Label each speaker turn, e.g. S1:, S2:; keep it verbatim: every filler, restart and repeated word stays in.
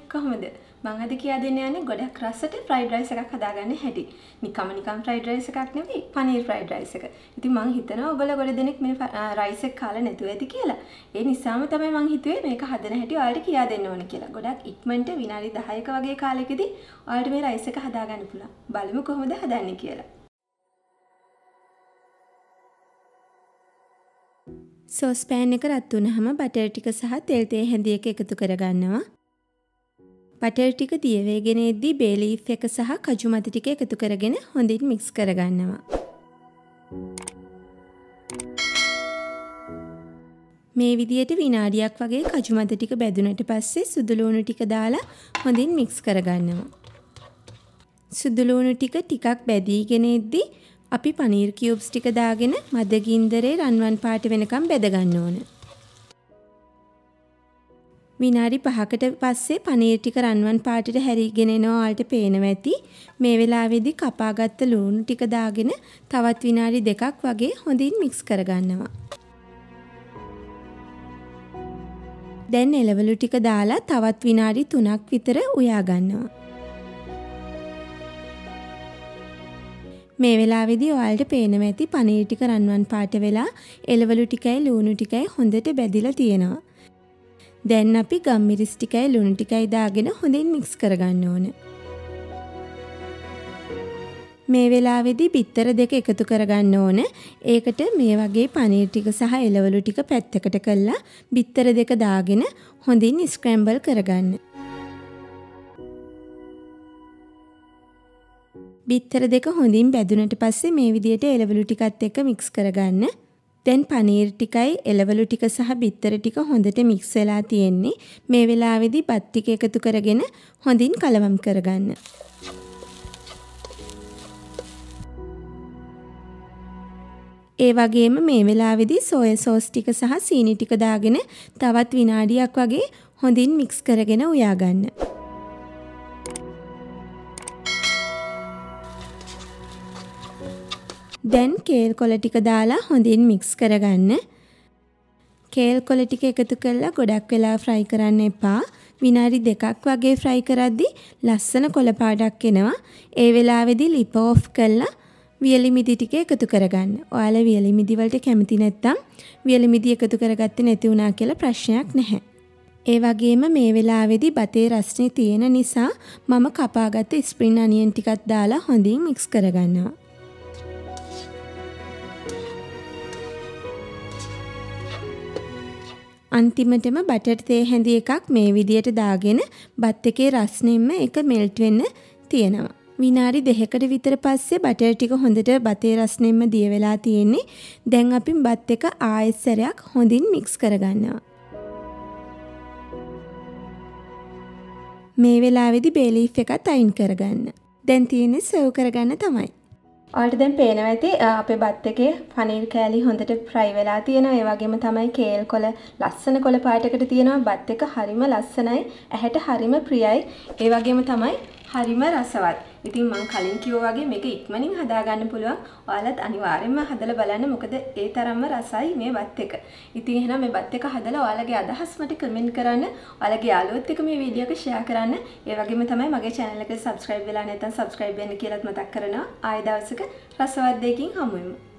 S1: කොහොමද? මම අද කියා දෙන්න යන්නේ ගොඩක් රසට ෆ්‍රයිඩ් රයිස් එකක් හදාගන්න හැටි. නිකම්ම නිකම් ෆ්‍රයිඩ් රයිස් එකක් නෙවෙයි පනීර් ෆ්‍රයිඩ් රයිස් එක. ඉතින් මම හිතනවා ඔයගොල්ලෝ ගොඩ දෙනෙක් මේ රයිස් එක කාලා නැතුව ඇති කියලා. ඒ නිසාම තමයි මම හිතුවේ මේක හදන හැටි ඔයාලට කියා දෙන්න ඕන කියලා. ගොඩක් ඉක්මනට විනාඩි දහයක වගේ කාලෙකදී ඔයාලට මේ රයිස් එක හදාගන්න පුළුවන්. බලමු කොහොමද හදන්නේ කියලා. සෝස් පෑන් එක රත් වුණාම බටර් ටික සහ තෙල් තේ හැඳි එක එකතු කරගන්නවා. බටර් ටික දිය වේගෙන එද්දී බේ ලීෆ් එක සහ කජු මත ටික එකතු කරගෙන හොඳින් මික්ස් කරගන්නවා. මේ විදියට විනාඩියක් වගේ කජු මත ටික බැදුනට පස්සේ සුදු ලුණු ටික දාලා හොඳින් මික්ස් කරගන්නවා. සුදු ලුණු ටික ටිකක් බැදීගෙන එද්දී අපි පනීර් කියුබ්ස් ටික දාගෙන මද ගින්දරේ රන්වන් පාට වෙනකම් බෙද ගන්න ඕන. විනාඩි පහකට පස්සේ පනීර් ටික රන්වන් පාටට හැරිගෙන එනවා ඔයාලට පේනවා ඇති. මේ වෙලාවේදී කපාගත්ත ලුණු ටික දාගෙන තවත් විනාඩි දෙකක් වගේ හොඳින් මික්ස් කරගන්නවා. දැන් එළවලු ටික දාලා තවත් විනාඩි තුනක් විතර උයා ගන්නවා. මේ වෙලාවේදී ඔයාලට පේනවා ඇති පනීර් ටික රන්වන් පාට වෙලා එළවලු ටිකයි ලුණු ටිකයි හොඳට බැදිලා තියෙනවා. දැන් අපි ගම්මිරිස් ටිකයි ලුණු ටිකයි දාගෙන හොඳින් මික්ස් කරගන්න ඕන. මේ වෙලාවේදී බිත්තර දෙක එකතු කරගන්න ඕන. ඒකට මේ වගේ පනීර් ටික සහ එළවලු ටික පැත්තකට කරලා බිත්තර දෙක දාගෙන හොඳින් ස්ක්‍රැම්බල් කරගන්න. බිත්තර දෙක හොඳින් බැදුනට පස්සේ මේ විදියට එළවලු ටිකත් එක්ක මික්ස් කරගන්න. දැන් පනීර් ටිකයි එළවලු ටික සහ බිත්තර ටික හොඳට මික්ස් වෙලා තියෙන්නේ. මේ වෙලාවේදී බත් ටික එකතු කරගෙන හොඳින් කලවම් කරගන්න. ඒ වගේම මේ වෙලාවේදී සෝයා සෝස් ටික සහ සීනි ටික දාගෙන තවත් විනාඩියක් වගේ හොඳින් මික්ස් කරගෙන උයා ගන්න. දැන් කේල් කොළ ටික දාලා හොඳින් මික්ස් කරගන්න. කේල් කොළ ටික එකතු කරලා ගොඩක් වෙලා ෆ්‍රයි කරන්න එපා. විනාඩි දෙකක් වගේ ෆ්‍රයි කරද්දී ලස්සන කොළ පාටක් එනවා. ඒ වෙලාවේදී ලිප ඔෆ් කරලා වියලි මිදි ටික එකතු කරගන්න. ඔයාලා වියලි මිදි වලට කැමති නැත්නම් වියලි මිදි එකතු කරගත්තේ නැති වුණා කියලා ප්‍රශ්නයක් නැහැ. ඒ වගේම මේ වෙලාවේදී බතේ රස්නේ තියෙන නිසා මම කපාගත්ත ස්ප්‍රින් අනියන් ටිකක් දාලා හොඳින් මික්ස් කරගන්නවා. අන්තිමටම බටර් තේ හැඳි එකක් මේ විදියට දාගෙන බත් එකේ රස්නෙම්ම එක මෙල්ට් වෙන්න තියෙනවා. විනාඩි දෙකකට විතර පස්සේ බටර් ටික හොඳට බතේ රස්නෙම්ම දිය වෙලා තියෙන්නේ. දැන් අපි බත් එක ආයෙත් සැරයක් හොඳින් මික්ස් කරගන්නවා. මේ වෙලාවේදී බේ ලීෆ් එකත් අයින් කරගන්න. දැන් තියෙන්නේ සර්ව් කරගන්න තමයි. ඔයාලට දැන් පේනවා ඇති අපේ බත් එකේ පනීර් කෑලි හොඳට ෆ්‍රයි වෙලා තියෙනවා. ඒ වගේම තමයි කේල් කොළ ලස්සන කොළ පාටකට තියෙනවා. බත් එක හරිම ලස්සනයි. ඇහැට හරිම ප්‍රියයි. ඒ වගේම තමයි හරිම රසවත්. ඉතින් මම කලින් කිව්වා වගේ මේක ඉක්මනින් හදාගන්න පුළුවන්. ඔයාලත් අනිවාර්යෙන්ම හදලා බලන්න. මොකද ඒ තරම්ම රසයි මේ බත් එක. ඉතින් එහෙනම් මේ බත් එක හදලා ඔයාලගේ අදහස් මට කමෙන්ට් කරන්න. ඔයාලගේ යාළුවොත් එක්ක මේ වීඩියෝ එක ෂෙයා කරන්න. ඒ වගේම තමයි මගේ channel එකට subscribe වෙලා නැත්නම් subscribe වෙන්න කියලාත් මතක් කරනවා. ආයෙ දවසක රසවත් දෙයකින් හමු වෙමු.